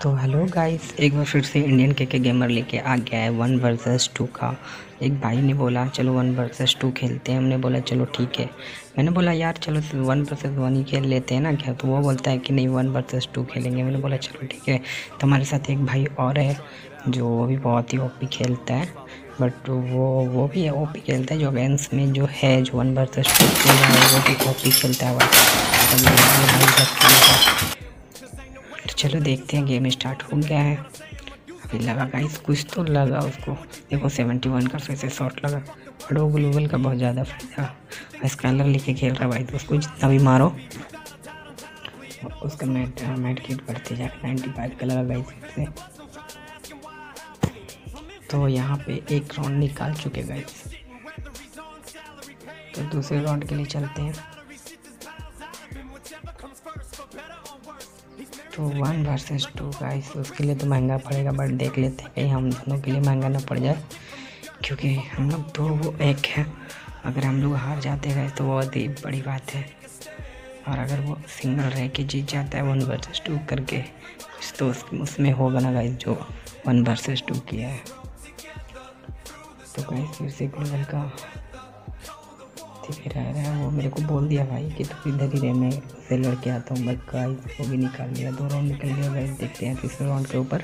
तो hello guys, एक बार फिर से इंडियन के गेमर लेके आ गया है 1 वर्सेस 2 का। एक भाई ने बोला चलो 1 वर्सेस 2 खेलते हैं। हमने बोला चलो ठीक है। मैंने बोला यार चलो 1 वर्सेस 1 ही खेल लेते हैं ना क्या। तो वो बोलता है कि नहीं 1 वर्सेस 2 खेलेंगे। मैंने बोला चलो ठीक है। तो हमारे साथ एक भाई और है जो भी बहुत ही ओपी खेलता है, बट वो भी ओपी खेलता है जो अगेंस्ट में जो है जो 1 वर्सेस 2 खेल रहा है वो भी ओपी खेलता है भाई। तब ये भाई जब खेलेगा तो चलो देखते हैं। गेम स्टार्ट हो गया है। अभी लगा गाइस कुछ तो लगा उसको। देखो 71 का फिर से शॉट लगा। बट वो ग्लोबल का बहुत ज़्यादा फायदा। स्कैनर लेके खेल रहा है भाई, तो उसको जितना भी मारो उसका मैट किट बढ़ते जाए। 95 का लगा गाइस फिर से। तो यहाँ पे एक राउंड निकाल चुके गाइस, तो दूसरे राउंड के लिए चलते हैं। तो 1 वर्सेस 2 गाइस, उसके लिए तो महंगा पड़ेगा, बट देख लेते हैं कहीं हम दोनों के लिए महंगा ना पड़ जाए, क्योंकि हम लोग तो वो एक है। अगर हम लोग हार जाते हैं तो बहुत ही बड़ी बात है, और अगर वो सिंगल रह के जीत जाता है 1 वर्सेस 2 करके कुछ तो उसमें होगा ना गाइस, जो 1 वर्सेस 2 किया है। तो गाइस फिर से ग्लोबल का रह रहा है। वो मेरे को बोल दिया भाई कि तू इधर ही रह, मैं उससे लड़के आता हूँ। बट गाइस वो भी निकाल लिया, 2 राउंड निकल गया गाइस। देखते हैं तीसरे राउंड के ऊपर।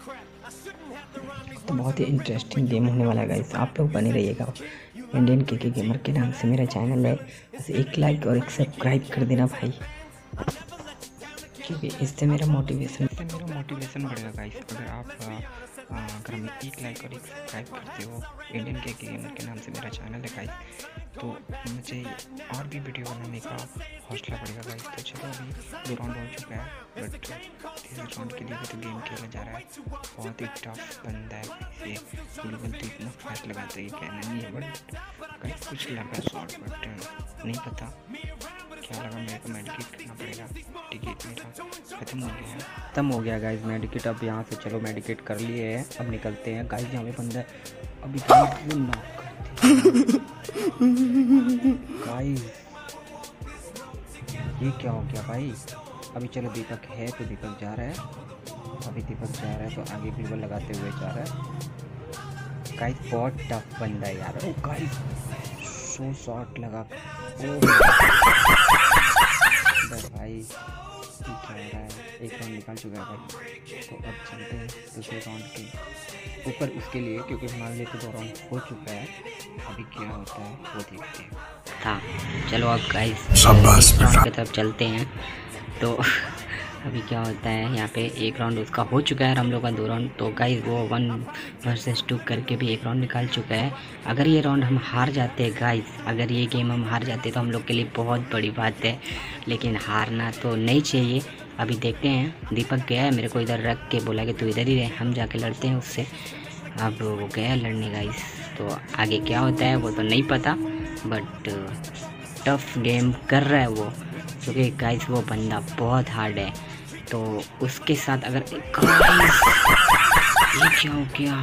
तो बहुत ही इंटरेस्टिंग गेम होने वाला है गाइस, आप लोग बने रहिएगा। इंडियन के गेमर के नाम से मेरा चैनल है, बस एक लाइक और एक सब्सक्राइब कर देना भाई, क्योंकि इससे मेरा मोटिवेशन बढ़ेगा गाइस। अगर हमें एक लाइक और एक सब्सक्राइब करते हो इंडियन के गेमर के नाम से मेरा चैनल है गाइस, तो मुझे और भी वीडियो बनाने का हौसला बढ़ेगा गाइस। तो चलो अभी 2 राउंड हो चुका है, बट तीसरे राउंड के लिए भी तो गेम खेला जा रहा है। बहुत ही टफ बंदा है ये ग्लोबल, तो इतना फास्ट लगाता है, कहना नहीं है। बट गाइस कुछ लगा शॉट, बट नहीं पता क्या लगा। मेरे को मेडिकेट करना पड़ेगा। टिकट मेरा खत्म हो गया गाइस मेडिकेट। अब यहाँ से चलो मेडिकेट कर लिए है, अब निकलते हैं गाइस। यहाँ पे बंदा है, अभी नॉक करते गाइस। ये क्या हो गया भाई। अभी चलो दीपक है तो दीपक जा रहा है। अभी दीपक जा रहा है तो आगे ग्लोबल लगाते हुए जा रहा है गाइस। बहुत टफ बंदा है यार। ओ गाइस 100 शॉट लगा। भाई क्या हो रहा है। एक राउंड निकाल चुका है भाई। तो अब चलते हैं दूसरे राउंड के ऊपर उसके लिए, क्योंकि हमारे लिए तो 2 राउंड हो चुका है। अभी क्या होता है वो देखते हैं। हाँ चलो अब गाइस राउंड की तरफ चलते हैं। तो अभी क्या होता है, यहाँ पे एक राउंड उसका हो चुका है और हम लोग का 2 राउंड। तो गाइस वो 1 वर्सेस 2 करके भी एक राउंड निकाल चुका है। अगर ये राउंड हम हार जाते हैं गाइस, अगर ये गेम हम हार जाते तो हम लोग के लिए बहुत बड़ी बात है, लेकिन हारना तो नहीं चाहिए। अभी देखते हैं। दीपक गया है, मेरे को इधर रख के बोला कि तू इधर ही रहे, हम जाके लड़ते हैं उससे। अब वो गया लड़ने गाइस, तो आगे क्या होता है वो तो नहीं पता, बट टफ गेम कर रहा है वो, क्योंकि गाइस वो बंदा बहुत हार्ड है। तो उसके साथ अगर गाइस ये क्या हो गया।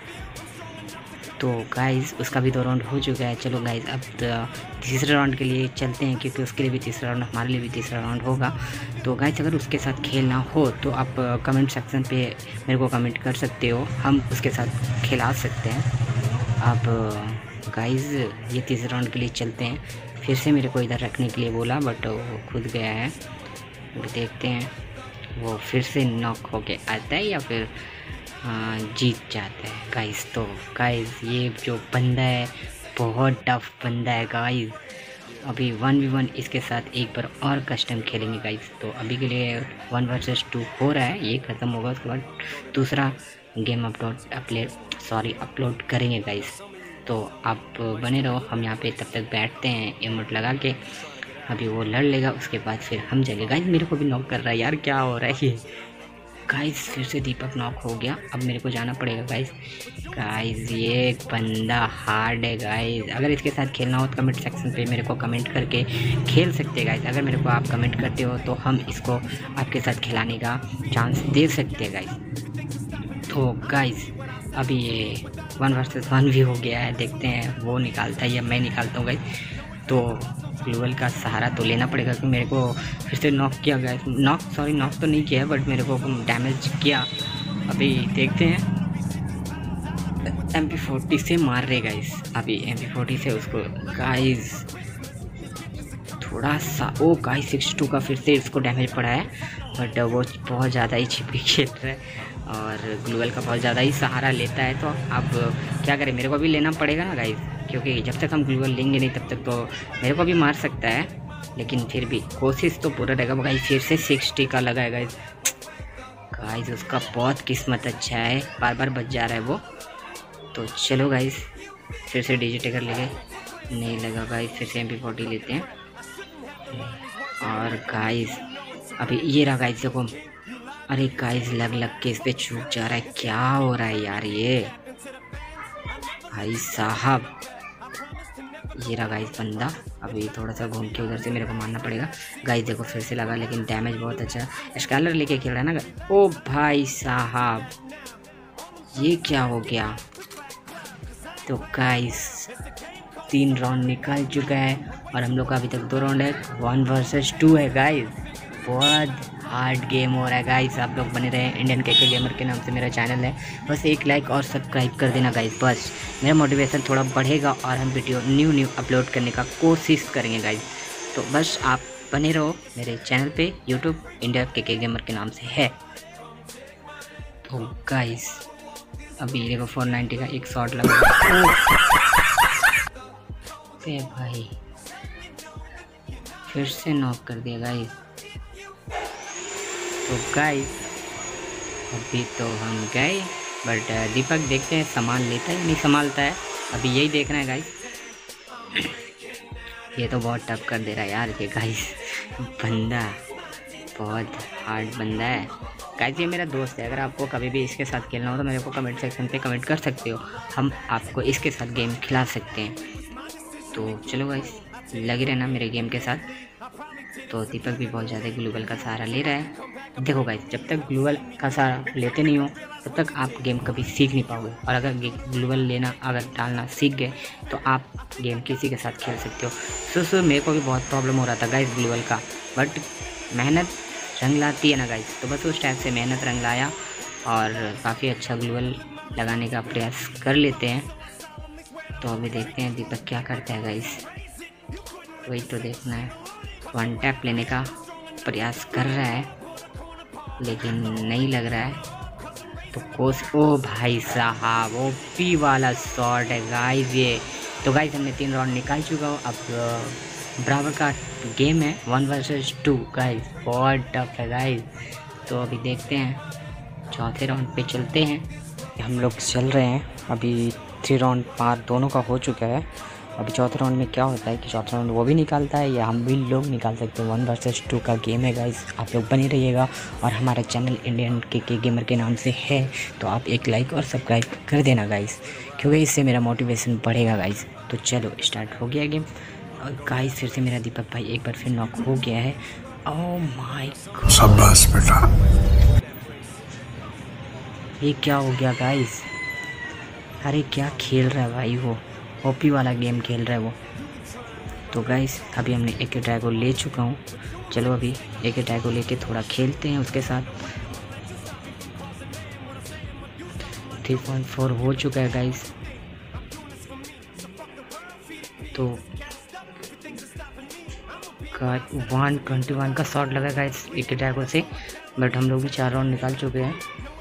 तो गाइस उसका भी 2 राउंड हो चुका है। चलो गाइस अब तीसरे राउंड के लिए चलते हैं, क्योंकि उसके लिए भी तीसरा राउंड, हमारे लिए भी तीसरा राउंड होगा। तो गाइस अगर उसके साथ खेलना हो तो आप कमेंट सेक्शन पे मेरे को कमेंट कर सकते हो, हम उसके साथ खिला सकते हैं। अब गाइस ये तीसरे राउंड के लिए चलते हैं। फिर से मेरे को इधर रखने के लिए बोला, बट वो खुद गया है। देखते हैं वो फिर से नॉक होके आता है या फिर जीत जाता है गाइस। तो गाइस ये जो बंदा है बहुत टफ बंदा है गाइस। अभी 1v1 इसके साथ एक बार और कस्टम खेलेंगे गाइस। तो अभी के लिए 1 वर्सेस 2 हो रहा है, ये ख़त्म होगा उसके बाद दूसरा गेम अपलोड करेंगे गाइस। तो आप बने रहो, हम यहाँ पे तब तक बैठते हैं इमोट लगा के। अभी वो लड़ लेगा, उसके बाद फिर हम जाएंगे गाइस। मेरे को भी नॉक कर रहा है यार, क्या हो रहा है ये गाइस। फिर से दीपक नॉक हो गया, अब मेरे को जाना पड़ेगा गाइस। ये बंदा हार्ड है गाइस। अगर इसके साथ खेलना हो तो कमेंट सेक्शन पे मेरे को कमेंट करके खेल सकते हैं गाइस। अगर मेरे को आप कमेंट करते हो तो हम इसको आपके साथ खिलाने का चांस दे सकते हैं गाइस। तो गाइस अभी ये 1 वर्सेस 1 भी हो गया है, देखते हैं वो निकालता है या मैं निकालता हूँ गाइस। तो ग्लूवल का सहारा तो लेना पड़ेगा कि मेरे को फिर से नॉक किया गया, नॉक तो नहीं किया बट मेरे को डैमेज किया। अभी देखते हैं, MP40 से मार रहे गाइस, अभी MP40 से उसको गाइस थोड़ा सा, ओ गाइस 62 का फिर से इसको डैमेज पड़ा है, बट वो बहुत ज़्यादा ही छिपी खेल रहा है और ग्लूवल का बहुत ज़्यादा ही सहारा लेता है। तो अब क्या करें, मेरे को भी लेना पड़ेगा ना गाइस, क्योंकि जब तक हम ग्लूवल लेंगे नहीं तब तक तो मेरे को भी मार सकता है, लेकिन फिर भी कोशिश तो पूरा रहेगा। गाइस फिर से 60 का लगा है गाइस, उसका बहुत किस्मत अच्छा है, बार बार बच जा रहा है वो। तो चलो गाइस फिर से डिजिटेकर लेंगे, नहीं लगा गाइस, फिर से MP40 लेते हैं। और गाइस अभी ये रहा गाइस, देखो अरे गाइस लग के इस पे छूट जा रहा है, क्या हो रहा है यार ये भाई साहब। ये रहा गाइस बंदा, अभी थोड़ा सा घूम के उधर से मेरे को मारना पड़ेगा। गाइस देखो फिर से लगा, लेकिन डैमेज बहुत अच्छा, स्कैलर लेके खेल रहा है ना। ओ भाई साहब ये क्या हो गया। तो गाइस 3 राउंड निकल चुका है और हम लोग का अभी तक 2 राउंड है, 1 वर्सेस 2 है गाइस। बहुत हार्ड गेम हो रहा है गाइस, आप लोग बने रहे। इंडियन केके गेमर के नाम से मेरा चैनल है, बस एक लाइक और सब्सक्राइब कर देना गाइस, बस मेरा मोटिवेशन थोड़ा बढ़ेगा और हम वीडियो न्यू अपलोड करने का कोशिश करेंगे गाइस। तो बस आप बने रहो मेरे चैनल पे, यूट्यूब इंडिया केके गेमर के नाम से है। तो गाइस अभी देखो 490 का एक शॉट लगा भाई, फिर से नॉक कर दिया गाइस। तो गाइस अभी तो हम गए, बट दीपक देखते हैं संभाल लेता है नहीं संभालता है, अभी यही देखना है गाइस। ये तो बहुत टफ कर दे रहा है यार ये गाइस, बंदा बहुत हार्ड बंदा है गाइस। ये मेरा दोस्त है, अगर आपको कभी भी इसके साथ खेलना हो तो मेरे को कमेंट सेक्शन पे कमेंट कर सकते हो, हम आपको इसके साथ गेम खिला सकते हैं। तो चलो गाइस लगे रहना मेरे गेम के साथ। तो दीपक भी बहुत ज़्यादा ग्लूवल का सहारा ले रहा है। देखो गाइस जब तक ग्लूवल का सहारा लेते नहीं हो तब तक आप गेम कभी सीख नहीं पाओगे, और अगर ग्लूवल लेना अगर डालना सीख गए तो आप गेम किसी के साथ खेल सकते हो। सो मेरे को भी बहुत प्रॉब्लम हो रहा था गाइस ग्लूवल का, बट मेहनत रंग लाती है ना गाइस, तो बस उस टाइप से मेहनत रंग लाया और काफ़ी अच्छा ग्लूवल लगाने का प्रयास कर लेते हैं। तो अभी देखते हैं दीपक क्या करता है गाइस, वही तो देखना है। 1 टैप लेने का प्रयास कर रहा है लेकिन नहीं लग रहा है, तो ओ भाई साहब ओपी वाला शॉट है गाइस ये। तो गाइस हमने 3 राउंड निकाल चुका हूँ, अब बराबर का गेम है 1 वर्सेस 2 गाइस, बहुत टफ है गाइस। तो अभी देखते हैं चौथे राउंड पे चलते हैं, हम लोग चल रहे हैं। अभी 3 राउंड पार दोनों का हो चुका है, अभी चौथे राउंड में क्या होता है कि चौथा राउंड वो भी निकालता है या हम भी लोग निकाल सकते हैं। 1 वर्सेस 2 का गेम है गाइस, आप लोग बने रहिएगा और हमारा चैनल इंडियन केके गेमर के नाम से है, तो आप एक लाइक और सब्सक्राइब कर देना गाइस, क्योंकि इससे मेरा मोटिवेशन बढ़ेगा गाइस। तो चलो स्टार्ट हो गया गेम और गाइस फिर से मेरा दीपक भाई एक बार फिर नॉक हो गया है। ओह माय गॉड शाबाश बेटा, ये क्या हो गया गाइस, अरे क्या खेल रहा है भाई, वो ओपी वाला गेम खेल रहा है वो। तो गाइस अभी हमने AK ड्रैगो ले चुका हूँ, चलो अभी AK ड्रैगो लेके थोड़ा खेलते हैं उसके साथ। 3.4 हो चुका है गाइस। तो 121 का शॉट लगा गाइस AK ड्रैगो से, बट हम लोग भी 4 राउंड निकाल चुके हैं।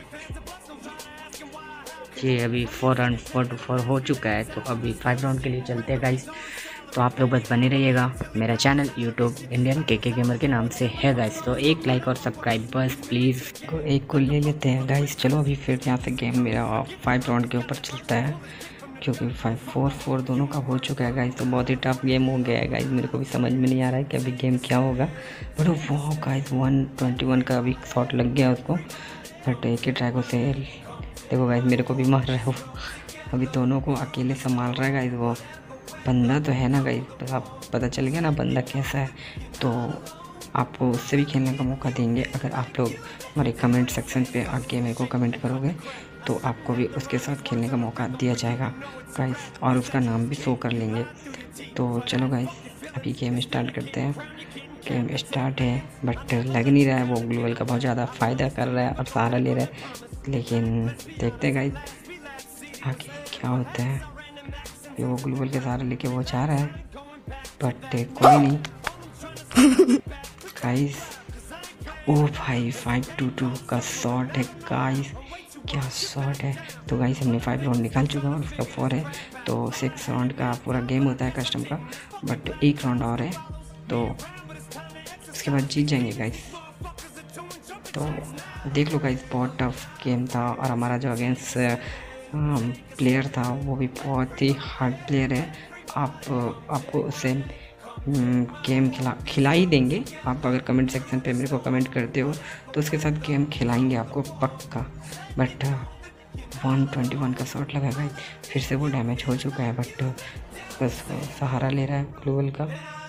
ये अभी 4 राउंड 4 to 4 हो चुका है, तो अभी 5 राउंड के लिए चलते हैं गाइस। तो आप लोग बस बने रहिएगा, मेरा channel YouTube Indian KK gamer के नाम से है गाइस। तो एक लाइक और सब्सक्राइब बस प्लीज़, एक को ले लेते हैं गाइस। चलो अभी फिर यहाँ से गेम मेरा 5 राउंड के ऊपर चलता है, क्योंकि 5-4 दोनों का हो चुका है गाइस। तो बहुत ही टफ गेम हो गया है गाइस, मेरे को भी समझ में नहीं आ रहा है कि अभी गेम क्या होगा। बट वो गाइस 121 का अभी शॉट लग गया उसको, बट AK ड्रैगो से देखो गाइस मेरे को भी मार रहा है वो, अभी दोनों को अकेले संभाल रहा है गाइस। वो बंदा तो है ना गाइस, तो आप पता चल गया ना बंदा कैसा है, तो आपको उससे भी खेलने का मौका देंगे। अगर आप लोग हमारे कमेंट सेक्शन पे आके मेरे को कमेंट करोगे तो आपको भी उसके साथ खेलने का मौका दिया जाएगा गाइस, और उसका नाम भी शो कर लेंगे। तो चलो गाइस अभी गेम स्टार्ट करते हैं। गेम स्टार्ट है बट लग नहीं रहा है वो ग्लूवल का बहुत ज़्यादा फ़ायदा कर रहा है और सहारा ले रहा है, लेकिन देखते हैं गाइस आगे क्या होता है। ये वो ग्लूवल के सहारा लेके वो जा रहा है बट कोई नहीं गाइस। ओ भाई 5-2-2 का शॉट है गाइस, क्या शॉट है। तो गाइस हमने 5 राउंड निकाल चुका है और उसका 4 है, तो 6 राउंड का पूरा गेम होता है कस्टम का, बट 1 राउंड और है तो उसके बाद जीत जाएंगे गाइस। तो देख लो गाइस बहुत टफ गेम था और हमारा जो अगेंस्ट प्लेयर था वो भी बहुत ही हार्ड प्लेयर है। आपको उससे गेम खिला ही देंगे। आप अगर कमेंट सेक्शन पे मेरे को कमेंट करते हो तो उसके साथ गेम खिलाएंगे आपको पक्का। बट 121 का शॉट लगा गाइस, फिर से वो डैमेज हो चुका है बट बस सहारा ले रहा है ग्लूवल का।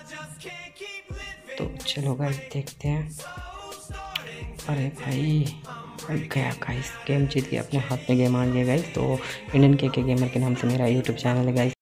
तो चलो गाइस देखते हैं। अरे भाई गया गाइस, गेम जीत गया, अपने हाथ में गेम आ गया गाइस। तो इंडियन के गेमर के नाम से मेरा यूट्यूब चैनल है गाइस,